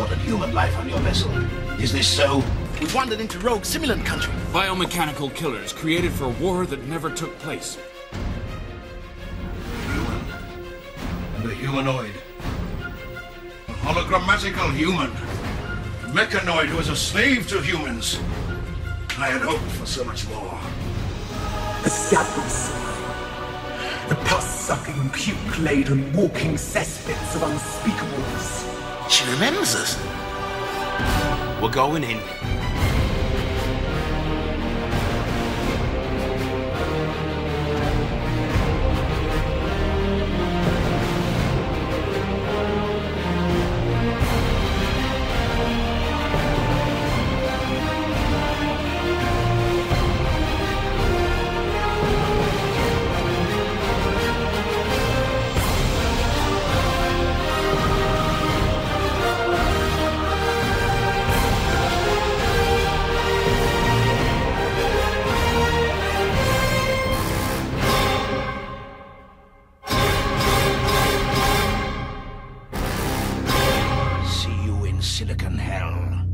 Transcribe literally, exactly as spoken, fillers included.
reported human life on your vessel. Is this so? We've wandered into rogue simulant country. Biomechanical killers created for a war that never took place. Human. And a humanoid. A hologrammatical human. A mechanoid who is a slave to humans. I had hoped for so much more. The scabs. The pus-sucking, puke-laden, walking cesspits of unspeakables. She remembers us. We're going in. Silicon Hell.